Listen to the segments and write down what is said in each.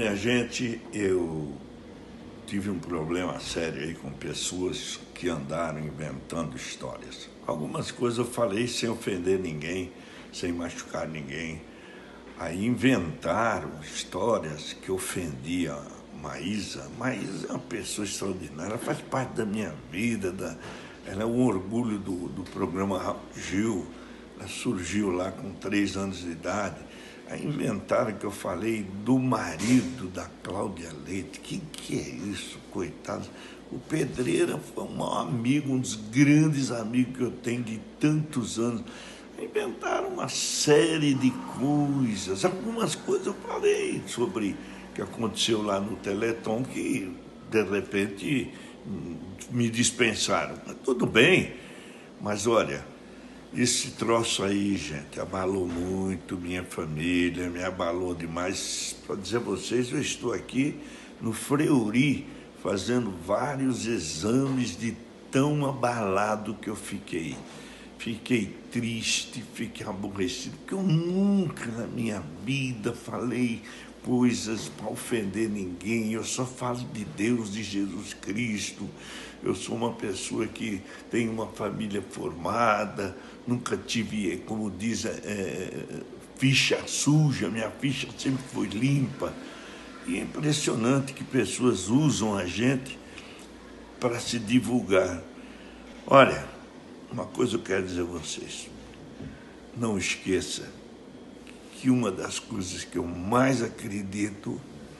Minha gente, eu tive um problema sério aí com pessoas que andaram inventando histórias. Algumas coisas eu falei sem ofender ninguém, sem machucar ninguém. Aí inventaram histórias que ofendiam a Maísa. Maísa é uma pessoa extraordinária, ela faz parte da minha vida, ela é um orgulho do programa Gil. Ela surgiu lá com 3 anos de idade. Aí inventaram que eu falei do marido da Cláudia Leite. Que é isso, coitado? O Pedreira foi um maior amigo, um dos grandes amigos que eu tenho de tantos anos. Inventaram uma série de coisas. Algumas coisas eu falei sobre o que aconteceu lá no Teleton, que de repente me dispensaram. Mas tudo bem, mas olha, esse troço aí, gente, abalou muito minha família, me abalou demais. Para dizer a vocês, eu estou aqui no Fleury fazendo vários exames de tão abalado que eu fiquei. Fiquei triste, fiquei aborrecido, porque eu nunca na minha vida falei coisas para ofender ninguém. Eu só falo de Deus, de Jesus Cristo. Eu sou uma pessoa que tem uma família formada, nunca tive, como diz, ficha suja. Minha ficha sempre foi limpa. E é impressionante que pessoas usam a gente para se divulgar. Olha, uma coisa eu quero dizer a vocês, não esqueça que uma das coisas que eu mais acredito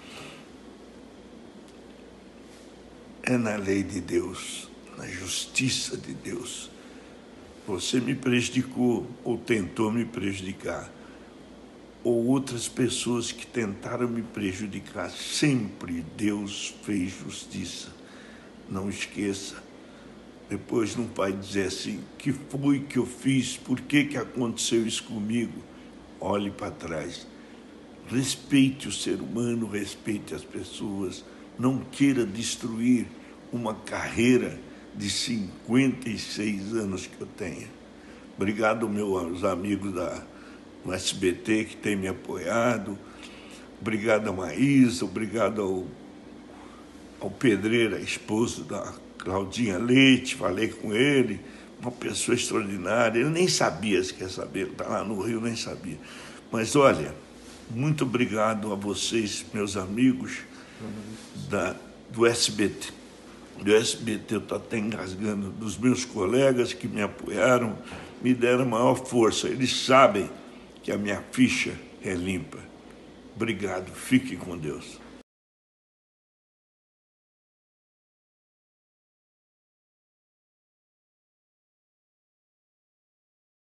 é na lei de Deus, na justiça de Deus. Você me prejudicou ou tentou me prejudicar, ou outras pessoas que tentaram me prejudicar, sempre Deus fez justiça. Não esqueça. Depois não vai dizer assim, que foi que eu fiz, por que aconteceu isso comigo? Olhe para trás. Respeite o ser humano, respeite as pessoas. Não queira destruir uma carreira de 56 anos que eu tenho. Obrigado, meus amigos do SBT que têm me apoiado. Obrigado a Maísa, obrigado ao Pedreira, esposo da Claudinha Leite, falei com ele, uma pessoa extraordinária. Ele nem sabia, se quer saber, está lá no Rio, nem sabia. Mas olha, muito obrigado a vocês, meus amigos do SBT. Do SBT, eu estou até engasgando, dos meus colegas que me apoiaram, me deram maior força. Eles sabem que a minha ficha é limpa. Obrigado, fique com Deus.